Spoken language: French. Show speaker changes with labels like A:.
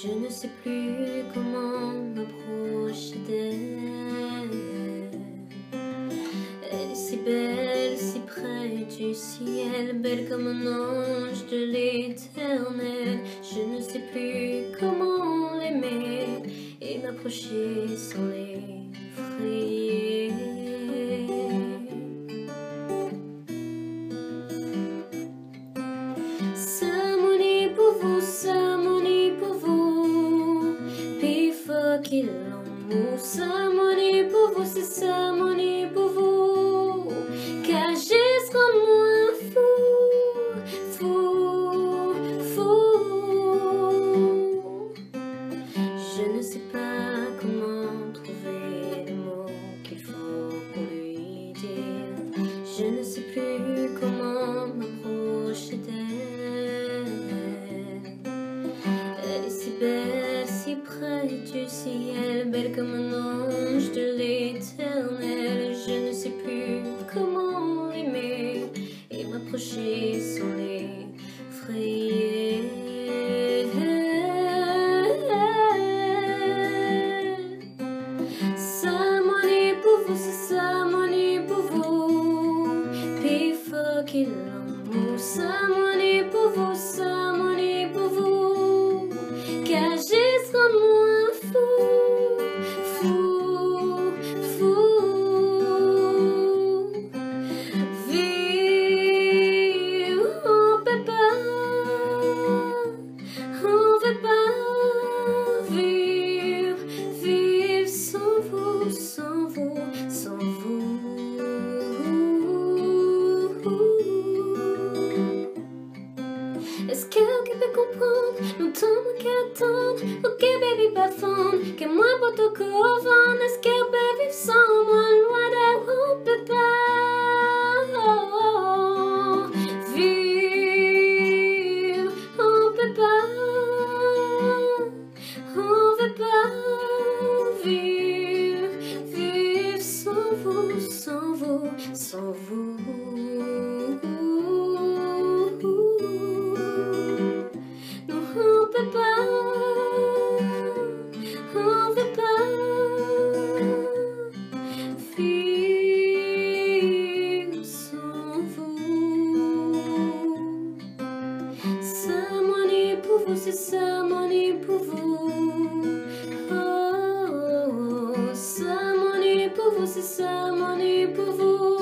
A: Je ne sais plus comment m'approcher d'elle. Elle est si belle, si près du ciel, belle comme un ange de l'éternel. Je ne sais plus comment l'aimer et m'approcher sans l'effrayer. Samonie pour vous, samonie pour vous, puis faut qu'il l'amour. Samonie pour vous, c'est samonie pour vous, qu'agisse comme moi fou, fou, fou. Je ne sais pas comment trouver les mots qu'il faut pour lui dire. Je ne sais plus comment m'approcher d'elle. Elle est si belle, si près du ciel, belle comme un ange de l'éternel. Je ne sais plus comment l'aimer et m'approcher sans l'effrayer. Samonie pour vous, c'est samonie pour vous, puis faut qu'il l'amour. Samonie pour vous, samonie pour vous, qu'agisse comme moi fou, fou, fou. Vivre, on peut pas vivre, vivre sans vous, sans vous, sans vous. Est-ce que quelqu'un peut comprendre longtemps moins qu'attendre? Ok baby pas fond, que moi pour tout couvrir. Est-ce qu'elle peut vivre sans moi loin d'elle? On peut pas vivre, on peut pas, on veut pas vivre, vivre sans vous, sans vous, sans vous. Non, on peut pas, on veut pas vivre sans vous. Samonie pour vous, c'est samonie pour vous. Oh, samonie pour vous, c'est samonie pour vous.